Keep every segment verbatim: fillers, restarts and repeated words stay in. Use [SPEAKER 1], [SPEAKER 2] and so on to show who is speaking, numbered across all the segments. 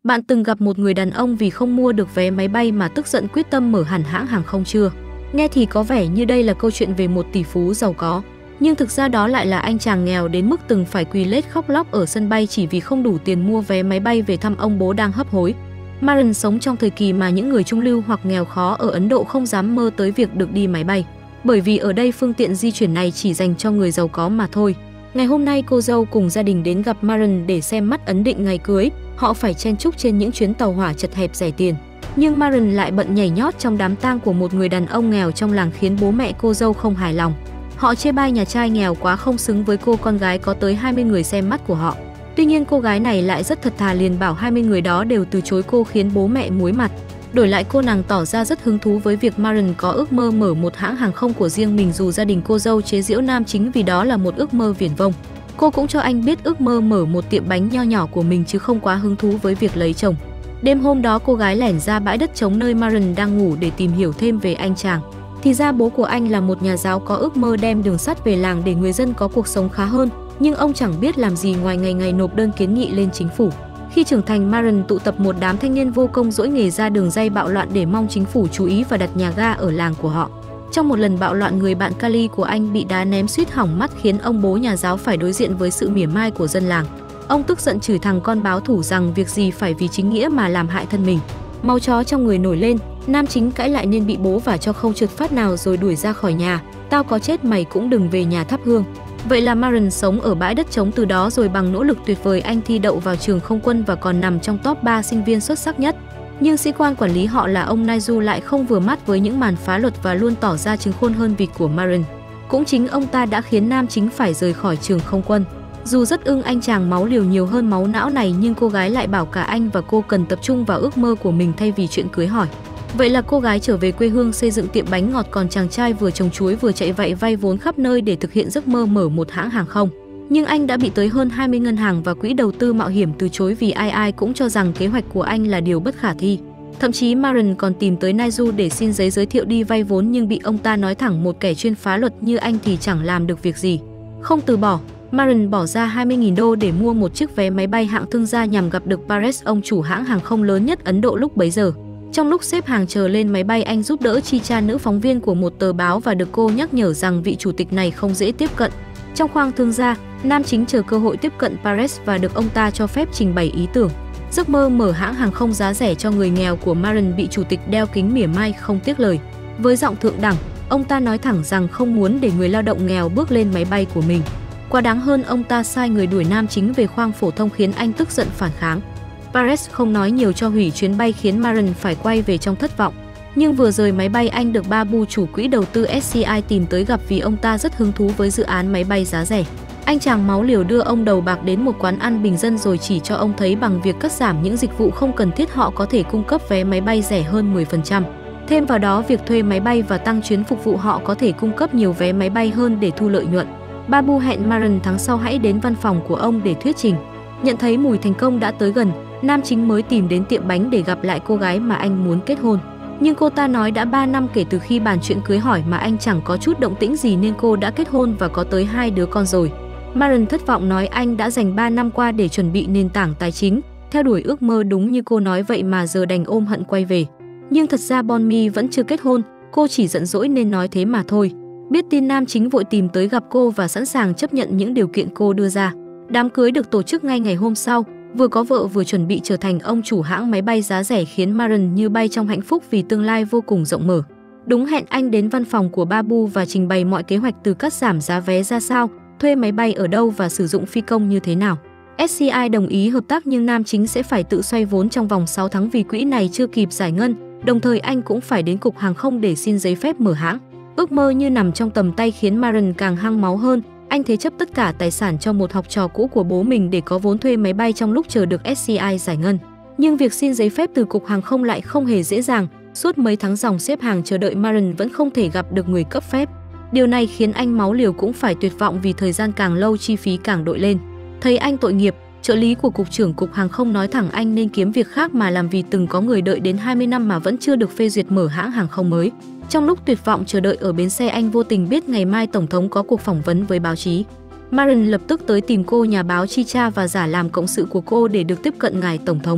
[SPEAKER 1] Bạn từng gặp một người đàn ông vì không mua được vé máy bay mà tức giận quyết tâm mở hẳn hãng hàng không chưa? Nghe thì có vẻ như đây là câu chuyện về một tỷ phú giàu có, nhưng thực ra đó lại là anh chàng nghèo đến mức từng phải quỳ lết khóc lóc ở sân bay chỉ vì không đủ tiền mua vé máy bay về thăm ông bố đang hấp hối. Maran sống trong thời kỳ mà những người trung lưu hoặc nghèo khó ở Ấn Độ không dám mơ tới việc được đi máy bay, bởi vì ở đây phương tiện di chuyển này chỉ dành cho người giàu có mà thôi. Ngày hôm nay cô dâu cùng gia đình đến gặp Maran để xem mắt ấn định ngày cưới. Họ phải chen chúc trên những chuyến tàu hỏa chật hẹp rẻ tiền, nhưng Maran lại bận nhảy nhót trong đám tang của một người đàn ông nghèo trong làng khiến bố mẹ cô dâu không hài lòng. Họ chê bai nhà trai nghèo quá không xứng với cô con gái có tới hai mươi người xem mắt của họ. Tuy nhiên cô gái này lại rất thật thà liền bảo hai mươi người đó đều từ chối cô khiến bố mẹ muối mặt. Đổi lại cô nàng tỏ ra rất hứng thú với việc Maran có ước mơ mở một hãng hàng không của riêng mình, dù gia đình cô dâu chế giễu nam chính vì đó là một ước mơ viển vông. Cô cũng cho anh biết ước mơ mở một tiệm bánh nho nhỏ của mình chứ không quá hứng thú với việc lấy chồng. Đêm hôm đó cô gái lẻn ra bãi đất trống nơi Maran đang ngủ để tìm hiểu thêm về anh chàng. Thì ra bố của anh là một nhà giáo có ước mơ đem đường sắt về làng để người dân có cuộc sống khá hơn, nhưng ông chẳng biết làm gì ngoài ngày ngày nộp đơn kiến nghị lên chính phủ. Khi trưởng thành, Maran tụ tập một đám thanh niên vô công dỗi nghề ra đường ray bạo loạn để mong chính phủ chú ý và đặt nhà ga ở làng của họ. Trong một lần bạo loạn, người bạn Kali của anh bị đá ném suýt hỏng mắt khiến ông bố nhà giáo phải đối diện với sự mỉa mai của dân làng. Ông tức giận chửi thằng con báo thủ rằng việc gì phải vì chính nghĩa mà làm hại thân mình. Máu chó trong người nổi lên, nam chính cãi lại nên bị bố vả cho không trượt phát nào rồi đuổi ra khỏi nhà. Tao có chết mày cũng đừng về nhà thắp hương. Vậy là Maran sống ở bãi đất trống từ đó rồi bằng nỗ lực tuyệt vời anh thi đậu vào trường không quân và còn nằm trong top ba sinh viên xuất sắc nhất. Nhưng sĩ quan quản lý họ là ông Naiju lại không vừa mắt với những màn phá luật và luôn tỏ ra trứng khôn hơn vịt của Maran. Cũng chính ông ta đã khiến nam chính phải rời khỏi trường không quân. Dù rất ưng anh chàng máu liều nhiều hơn máu não này, nhưng cô gái lại bảo cả anh và cô cần tập trung vào ước mơ của mình thay vì chuyện cưới hỏi. Vậy là cô gái trở về quê hương xây dựng tiệm bánh ngọt, còn chàng trai vừa trồng chuối vừa chạy vạy vay vốn khắp nơi để thực hiện giấc mơ mở một hãng hàng không. Nhưng anh đã bị tới hơn hai mươi ngân hàng và quỹ đầu tư mạo hiểm từ chối vì ai ai cũng cho rằng kế hoạch của anh là điều bất khả thi. Thậm chí Maran còn tìm tới Naiju để xin giấy giới thiệu đi vay vốn, nhưng bị ông ta nói thẳng một kẻ chuyên phá luật như anh thì chẳng làm được việc gì. Không từ bỏ, Maran bỏ ra hai mươi nghìn đô để mua một chiếc vé máy bay hạng thương gia nhằm gặp được Paresh, ông chủ hãng hàng không lớn nhất Ấn Độ lúc bấy giờ. Trong lúc xếp hàng chờ lên máy bay, anh giúp đỡ Chicha, nữ phóng viên của một tờ báo, và được cô nhắc nhở rằng vị chủ tịch này không dễ tiếp cận. Trong khoang thương gia, nam chính chờ cơ hội tiếp cận Paresh và được ông ta cho phép trình bày ý tưởng. Giấc mơ mở hãng hàng không giá rẻ cho người nghèo của Maran bị chủ tịch đeo kính mỉa mai không tiếc lời. Với giọng thượng đẳng, ông ta nói thẳng rằng không muốn để người lao động nghèo bước lên máy bay của mình. Quá đáng hơn, ông ta sai người đuổi nam chính về khoang phổ thông khiến anh tức giận phản kháng. Paresh không nói nhiều cho hủy chuyến bay khiến Maran phải quay về trong thất vọng. Nhưng vừa rời máy bay, anh được Babu, chủ quỹ đầu tư ét xê i, tìm tới gặp vì ông ta rất hứng thú với dự án máy bay giá rẻ. Anh chàng máu liều đưa ông đầu bạc đến một quán ăn bình dân rồi chỉ cho ông thấy bằng việc cắt giảm những dịch vụ không cần thiết họ có thể cung cấp vé máy bay rẻ hơn mười phần trăm. Thêm vào đó, việc thuê máy bay và tăng chuyến phục vụ họ có thể cung cấp nhiều vé máy bay hơn để thu lợi nhuận. Babu hẹn Maran tháng sau hãy đến văn phòng của ông để thuyết trình. Nhận thấy mùi thành công đã tới gần, nam chính mới tìm đến tiệm bánh để gặp lại cô gái mà anh muốn kết hôn. Nhưng cô ta nói đã ba năm kể từ khi bàn chuyện cưới hỏi mà anh chẳng có chút động tĩnh gì nên cô đã kết hôn và có tới hai đứa con rồi. Maran thất vọng nói anh đã dành ba năm qua để chuẩn bị nền tảng tài chính, theo đuổi ước mơ đúng như cô nói vậy mà giờ đành ôm hận quay về. Nhưng thật ra Bonmi vẫn chưa kết hôn, cô chỉ giận dỗi nên nói thế mà thôi. Biết tin, nam chính vội tìm tới gặp cô và sẵn sàng chấp nhận những điều kiện cô đưa ra. Đám cưới được tổ chức ngay ngày hôm sau, vừa có vợ vừa chuẩn bị trở thành ông chủ hãng máy bay giá rẻ khiến Maran như bay trong hạnh phúc vì tương lai vô cùng rộng mở. Đúng hẹn, anh đến văn phòng của Babu và trình bày mọi kế hoạch từ cắt giảm giá vé ra sao, thuê máy bay ở đâu và sử dụng phi công như thế nào. ét xê i đồng ý hợp tác nhưng nam chính sẽ phải tự xoay vốn trong vòng sáu tháng vì quỹ này chưa kịp giải ngân, đồng thời anh cũng phải đến cục hàng không để xin giấy phép mở hãng. Ước mơ như nằm trong tầm tay khiến Maran càng hăng máu hơn. Anh thế chấp tất cả tài sản cho một học trò cũ của bố mình để có vốn thuê máy bay trong lúc chờ được ét xê i giải ngân. Nhưng việc xin giấy phép từ cục hàng không lại không hề dễ dàng. Suốt mấy tháng dòng xếp hàng chờ đợi, Maran vẫn không thể gặp được người cấp phép. Điều này khiến anh máu liều cũng phải tuyệt vọng vì thời gian càng lâu chi phí càng đội lên. Thấy anh tội nghiệp, trợ lý của cục trưởng cục hàng không nói thẳng anh nên kiếm việc khác mà làm vì từng có người đợi đến hai mươi năm mà vẫn chưa được phê duyệt mở hãng hàng không mới. Trong lúc tuyệt vọng chờ đợi ở bến xe, anh vô tình biết ngày mai Tổng thống có cuộc phỏng vấn với báo chí. Maran lập tức tới tìm cô nhà báo Chicha và giả làm cộng sự của cô để được tiếp cận ngài Tổng thống.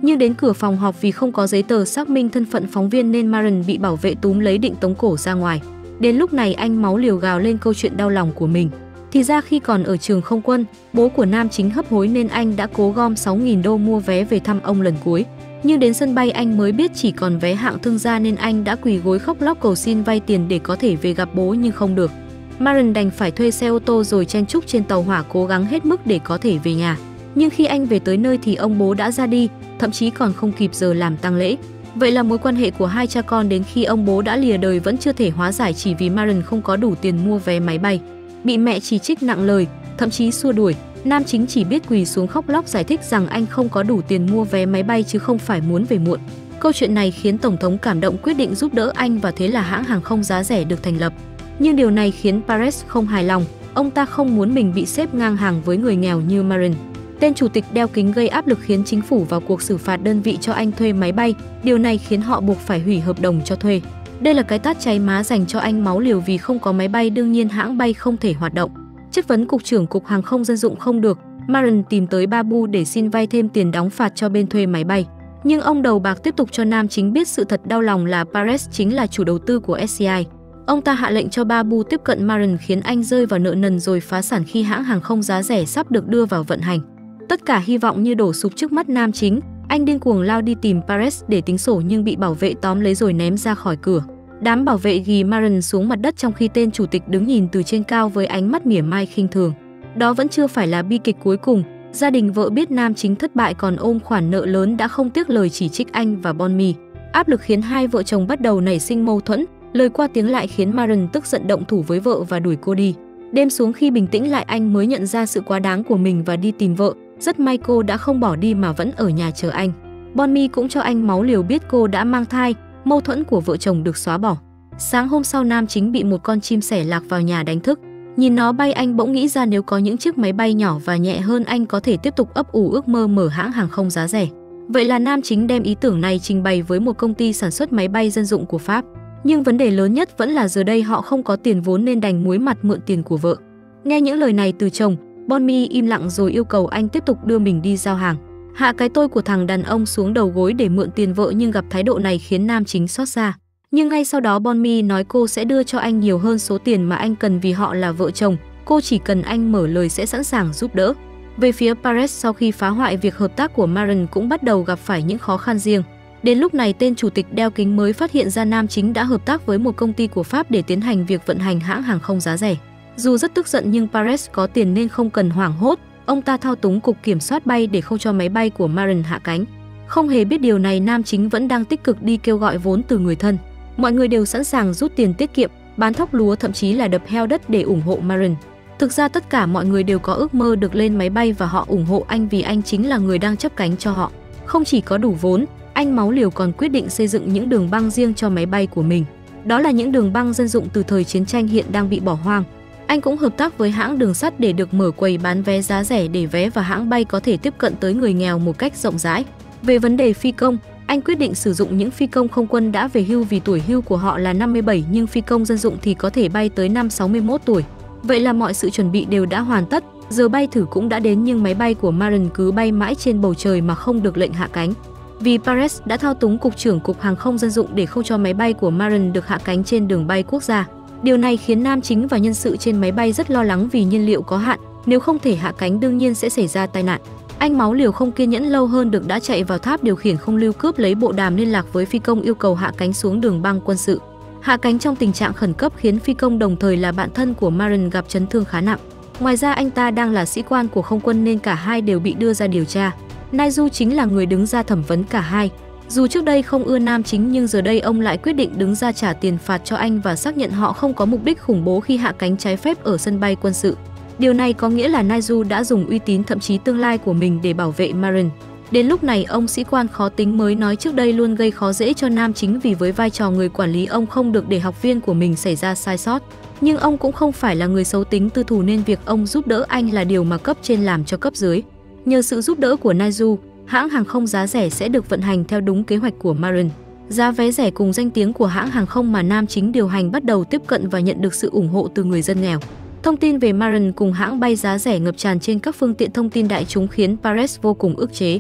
[SPEAKER 1] Nhưng đến cửa phòng họp vì không có giấy tờ xác minh thân phận phóng viên nên Maren bị bảo vệ túm lấy định tống cổ ra ngoài. Đến lúc này anh máu liều gào lên câu chuyện đau lòng của mình. Thì ra khi còn ở trường không quân, bố của nam chính hấp hối nên anh đã cố gom sáu nghìn đô mua vé về thăm ông lần cuối. Nhưng đến sân bay anh mới biết chỉ còn vé hạng thương gia nên anh đã quỳ gối khóc lóc cầu xin vay tiền để có thể về gặp bố nhưng không được. Maren đành phải thuê xe ô tô rồi chen chúc trên tàu hỏa cố gắng hết mức để có thể về nhà. Nhưng khi anh về tới nơi thì ông bố đã ra đi, thậm chí còn không kịp giờ làm tang lễ. Vậy là mối quan hệ của hai cha con đến khi ông bố đã lìa đời vẫn chưa thể hóa giải chỉ vì Maren không có đủ tiền mua vé máy bay. Bị mẹ chỉ trích nặng lời, thậm chí xua đuổi, nam chính chỉ biết quỳ xuống khóc lóc giải thích rằng anh không có đủ tiền mua vé máy bay chứ không phải muốn về muộn. Câu chuyện này khiến Tổng thống cảm động quyết định giúp đỡ anh và thế là hãng hàng không giá rẻ được thành lập. Nhưng điều này khiến Perez không hài lòng, ông ta không muốn mình bị xếp ngang hàng với người nghèo như Maren. Tên chủ tịch đeo kính gây áp lực khiến chính phủ vào cuộc xử phạt đơn vị cho anh thuê máy bay, điều này khiến họ buộc phải hủy hợp đồng cho thuê. Đây là cái tát cháy má dành cho anh máu liều vì không có máy bay đương nhiên hãng bay không thể hoạt động. Chất vấn cục trưởng cục hàng không dân dụng không được, Maren tìm tới Babu để xin vay thêm tiền đóng phạt cho bên thuê máy bay. Nhưng ông đầu bạc tiếp tục cho nam chính biết sự thật đau lòng là Perez chính là chủ đầu tư của ét xê i. Ông ta hạ lệnh cho Babu tiếp cận Maren khiến anh rơi vào nợ nần rồi phá sản khi hãng hàng không giá rẻ sắp được đưa vào vận hành. Tất cả hy vọng như đổ sụp trước mắt nam chính, anh điên cuồng lao đi tìm Perez để tính sổ nhưng bị bảo vệ tóm lấy rồi ném ra khỏi cửa. Đám bảo vệ ghi Maren xuống mặt đất trong khi tên chủ tịch đứng nhìn từ trên cao với ánh mắt mỉa mai khinh thường. Đó vẫn chưa phải là bi kịch cuối cùng, gia đình vợ biết nam chính thất bại còn ôm khoản nợ lớn đã không tiếc lời chỉ trích anh và Bonmi. Áp lực khiến hai vợ chồng bắt đầu nảy sinh mâu thuẫn, lời qua tiếng lại khiến Maren tức giận động thủ với vợ và đuổi cô đi. Đêm xuống khi bình tĩnh lại anh mới nhận ra sự quá đáng của mình và đi tìm vợ. Rất may cô đã không bỏ đi mà vẫn ở nhà chờ anh. Bonmi cũng cho anh máu liều biết cô đã mang thai, mâu thuẫn của vợ chồng được xóa bỏ. Sáng hôm sau nam chính bị một con chim sẻ lạc vào nhà đánh thức. Nhìn nó bay anh bỗng nghĩ ra nếu có những chiếc máy bay nhỏ và nhẹ hơn anh có thể tiếp tục ấp ủ ước mơ mở hãng hàng không giá rẻ. Vậy là nam chính đem ý tưởng này trình bày với một công ty sản xuất máy bay dân dụng của Pháp. Nhưng vấn đề lớn nhất vẫn là giờ đây họ không có tiền vốn nên đành muối mặt mượn tiền của vợ. Nghe những lời này từ chồng, Bonmi im lặng rồi yêu cầu anh tiếp tục đưa mình đi giao hàng. Hạ cái tôi của thằng đàn ông xuống đầu gối để mượn tiền vợ nhưng gặp thái độ này khiến nam chính xót xa. Nhưng ngay sau đó Bonmi nói cô sẽ đưa cho anh nhiều hơn số tiền mà anh cần vì họ là vợ chồng, cô chỉ cần anh mở lời sẽ sẵn sàng giúp đỡ. Về phía Perez sau khi phá hoại việc hợp tác của Maren cũng bắt đầu gặp phải những khó khăn riêng. Đến lúc này tên chủ tịch đeo kính mới phát hiện ra nam chính đã hợp tác với một công ty của Pháp để tiến hành việc vận hành hãng hàng không giá rẻ. Dù rất tức giận nhưng Perez có tiền nên không cần hoảng hốt, ông ta thao túng cục kiểm soát bay để không cho máy bay của Maren hạ cánh. Không hề biết điều này nam chính vẫn đang tích cực đi kêu gọi vốn từ người thân. Mọi người đều sẵn sàng rút tiền tiết kiệm, bán thóc lúa thậm chí là đập heo đất để ủng hộ Maren. Thực ra tất cả mọi người đều có ước mơ được lên máy bay và họ ủng hộ anh vì anh chính là người đang chấp cánh cho họ. Không chỉ có đủ vốn, anh máu liều còn quyết định xây dựng những đường băng riêng cho máy bay của mình. Đó là những đường băng dân dụng từ thời chiến tranh hiện đang bị bỏ hoang. Anh cũng hợp tác với hãng đường sắt để được mở quầy bán vé giá rẻ để vé và hãng bay có thể tiếp cận tới người nghèo một cách rộng rãi. Về vấn đề phi công, anh quyết định sử dụng những phi công không quân đã về hưu vì tuổi hưu của họ là năm mươi bảy nhưng phi công dân dụng thì có thể bay tới năm sáu mươi mốt tuổi. Vậy là mọi sự chuẩn bị đều đã hoàn tất, giờ bay thử cũng đã đến nhưng máy bay của Maren cứ bay mãi trên bầu trời mà không được lệnh hạ cánh. Vì Perez đã thao túng cục trưởng cục hàng không dân dụng để không cho máy bay của Maren được hạ cánh trên đường bay quốc gia. Điều này khiến nam chính và nhân sự trên máy bay rất lo lắng vì nhiên liệu có hạn, nếu không thể hạ cánh đương nhiên sẽ xảy ra tai nạn. Anh máu liều không kiên nhẫn lâu hơn được đã chạy vào tháp điều khiển không lưu cướp lấy bộ đàm liên lạc với phi công yêu cầu hạ cánh xuống đường băng quân sự. Hạ cánh trong tình trạng khẩn cấp khiến phi công đồng thời là bạn thân của Maren gặp chấn thương khá nặng. Ngoài ra anh ta đang là sĩ quan của không quân nên cả hai đều bị đưa ra điều tra. Naiju chính là người đứng ra thẩm vấn cả hai. Dù trước đây không ưa nam chính nhưng giờ đây ông lại quyết định đứng ra trả tiền phạt cho anh và xác nhận họ không có mục đích khủng bố khi hạ cánh trái phép ở sân bay quân sự. Điều này có nghĩa là Naiju đã dùng uy tín thậm chí tương lai của mình để bảo vệ Maren. Đến lúc này ông sĩ quan khó tính mới nói trước đây luôn gây khó dễ cho nam chính vì với vai trò người quản lý ông không được để học viên của mình xảy ra sai sót. Nhưng ông cũng không phải là người xấu tính tư thù nên việc ông giúp đỡ anh là điều mà cấp trên làm cho cấp dưới. Nhờ sự giúp đỡ của Naiju, hãng hàng không giá rẻ sẽ được vận hành theo đúng kế hoạch của Maren. Giá vé rẻ cùng danh tiếng của hãng hàng không mà nam chính điều hành bắt đầu tiếp cận và nhận được sự ủng hộ từ người dân nghèo. Thông tin về Maren cùng hãng bay giá rẻ ngập tràn trên các phương tiện thông tin đại chúng khiến Perez vô cùng ức chế.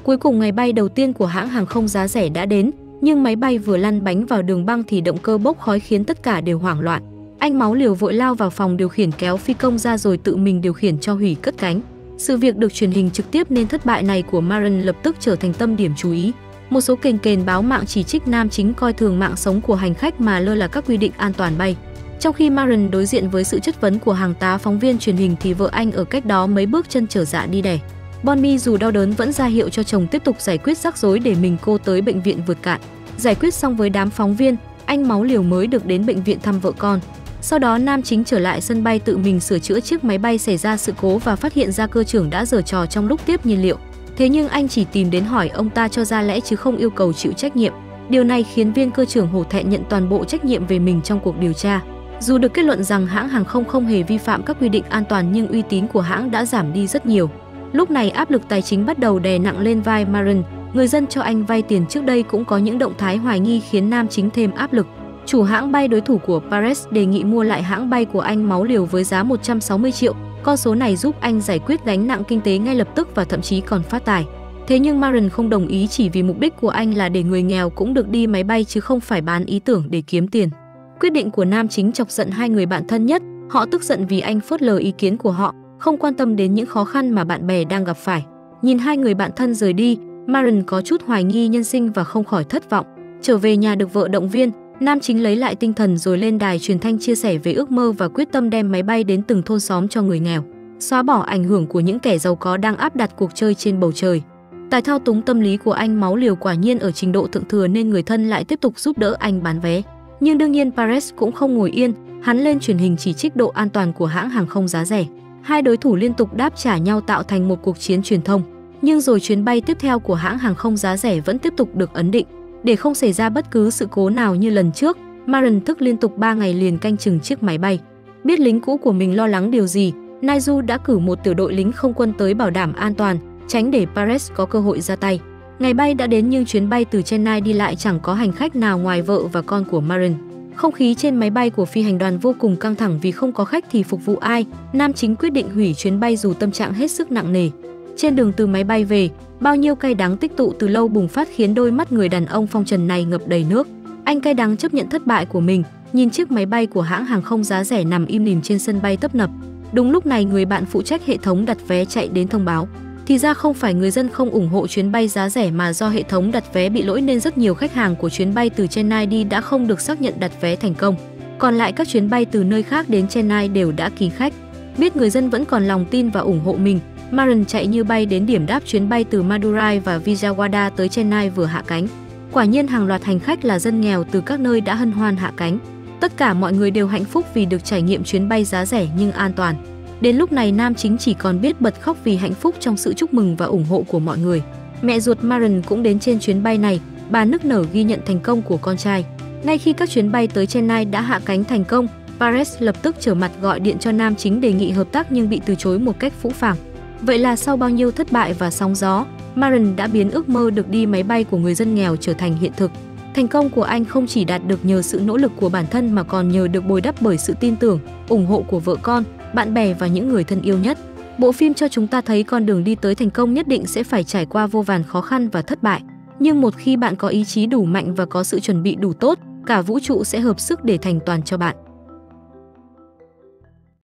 [SPEAKER 1] Cuối cùng ngày bay đầu tiên của hãng hàng không giá rẻ đã đến, nhưng máy bay vừa lăn bánh vào đường băng thì động cơ bốc khói khiến tất cả đều hoảng loạn. Anh máu liều vội lao vào phòng điều khiển kéo phi công ra rồi tự mình điều khiển cho hủy cất cánh. Sự việc được truyền hình trực tiếp nên thất bại này của Maren lập tức trở thành tâm điểm chú ý. Một số kênh kênh báo mạng chỉ trích nam chính coi thường mạng sống của hành khách mà lơ là các quy định an toàn bay. Trong khi Maren đối diện với sự chất vấn của hàng tá phóng viên truyền hình thì vợ anh ở cách đó mấy bước chân trở dạ đi đẻ. Bonnie dù đau đớn vẫn ra hiệu cho chồng tiếp tục giải quyết rắc rối để mình cô tới bệnh viện vượt cạn. Giải quyết xong với đám phóng viên, anh máu liều mới được đến bệnh viện thăm vợ con. Sau đó nam chính trở lại sân bay tự mình sửa chữa chiếc máy bay xảy ra sự cố và phát hiện ra cơ trưởng đã giở trò trong lúc tiếp nhiên liệu. Thế nhưng anh chỉ tìm đến hỏi ông ta cho ra lẽ chứ không yêu cầu chịu trách nhiệm. Điều này khiến viên cơ trưởng hổ thẹn nhận toàn bộ trách nhiệm về mình trong cuộc điều tra. Dù được kết luận rằng hãng hàng không không hề vi phạm các quy định an toàn nhưng uy tín của hãng đã giảm đi rất nhiều. Lúc này áp lực tài chính bắt đầu đè nặng lên vai Maren. Người dân cho anh vay tiền trước đây cũng có những động thái hoài nghi khiến nam chính thêm áp lực. Chủ hãng bay đối thủ của Paris đề nghị mua lại hãng bay của anh máu liều với giá một trăm sáu mươi triệu. Con số này giúp anh giải quyết gánh nặng kinh tế ngay lập tức và thậm chí còn phát tài. Thế nhưng Maren không đồng ý chỉ vì mục đích của anh là để người nghèo cũng được đi máy bay chứ không phải bán ý tưởng để kiếm tiền. Quyết định của nam chính chọc giận hai người bạn thân nhất, họ tức giận vì anh phớt lờ ý kiến của họ, không quan tâm đến những khó khăn mà bạn bè đang gặp phải. Nhìn hai người bạn thân rời đi, Maren có chút hoài nghi nhân sinh và không khỏi thất vọng. Trở về nhà được vợ động viên, nam chính lấy lại tinh thần rồi lên đài truyền thanh chia sẻ về ước mơ và quyết tâm đem máy bay đến từng thôn xóm cho người nghèo, xóa bỏ ảnh hưởng của những kẻ giàu có đang áp đặt cuộc chơi trên bầu trời. Tài thao túng tâm lý của anh máu liều quả nhiên ở trình độ thượng thừa nên người thân lại tiếp tục giúp đỡ anh bán vé. Nhưng đương nhiên Paris cũng không ngồi yên, hắn lên truyền hình chỉ trích độ an toàn của hãng hàng không giá rẻ. Hai đối thủ liên tục đáp trả nhau tạo thành một cuộc chiến truyền thông. Nhưng rồi chuyến bay tiếp theo của hãng hàng không giá rẻ vẫn tiếp tục được ấn định. Để không xảy ra bất cứ sự cố nào như lần trước, Maren thức liên tục ba ngày liền canh chừng chiếc máy bay. Biết lính cũ của mình lo lắng điều gì, Naiju đã cử một tiểu đội lính không quân tới bảo đảm an toàn, tránh để Paris có cơ hội ra tay. Ngày bay đã đến nhưng chuyến bay từ Chennai đi lại chẳng có hành khách nào ngoài vợ và con của Maren. Không khí trên máy bay của phi hành đoàn vô cùng căng thẳng vì không có khách thì phục vụ ai. Nam chính quyết định hủy chuyến bay dù tâm trạng hết sức nặng nề. Trên đường từ máy bay về, bao nhiêu cay đắng tích tụ từ lâu bùng phát khiến đôi mắt người đàn ông phong trần này ngập đầy nước. Anh cay đắng chấp nhận thất bại của mình, nhìn chiếc máy bay của hãng hàng không giá rẻ nằm im lìm trên sân bay tấp nập. Đúng lúc này người bạn phụ trách hệ thống đặt vé chạy đến thông báo. Thì ra không phải người dân không ủng hộ chuyến bay giá rẻ mà do hệ thống đặt vé bị lỗi nên rất nhiều khách hàng của chuyến bay từ Chennai đi đã không được xác nhận đặt vé thành công. Còn lại các chuyến bay từ nơi khác đến Chennai đều đã kín khách. Biết người dân vẫn còn lòng tin và ủng hộ mình, Maren chạy như bay đến điểm đáp chuyến bay từ Madurai và Vijayawada tới Chennai vừa hạ cánh. Quả nhiên hàng loạt hành khách là dân nghèo từ các nơi đã hân hoan hạ cánh. Tất cả mọi người đều hạnh phúc vì được trải nghiệm chuyến bay giá rẻ nhưng an toàn. Đến lúc này nam chính chỉ còn biết bật khóc vì hạnh phúc trong sự chúc mừng và ủng hộ của mọi người. Mẹ ruột Maren cũng đến trên chuyến bay này, bà nức nở ghi nhận thành công của con trai. Ngay khi các chuyến bay tới Chennai đã hạ cánh thành công, Paris lập tức trở mặt gọi điện cho nam chính đề nghị hợp tác nhưng bị từ chối một cách phũ phàng. Vậy là sau bao nhiêu thất bại và sóng gió, Maren đã biến ước mơ được đi máy bay của người dân nghèo trở thành hiện thực. Thành công của anh không chỉ đạt được nhờ sự nỗ lực của bản thân mà còn nhờ được bồi đắp bởi sự tin tưởng, ủng hộ của vợ con, bạn bè và những người thân yêu nhất. Bộ phim cho chúng ta thấy con đường đi tới thành công nhất định sẽ phải trải qua vô vàn khó khăn và thất bại. Nhưng một khi bạn có ý chí đủ mạnh và có sự chuẩn bị đủ tốt, cả vũ trụ sẽ hợp sức để thành toàn cho bạn.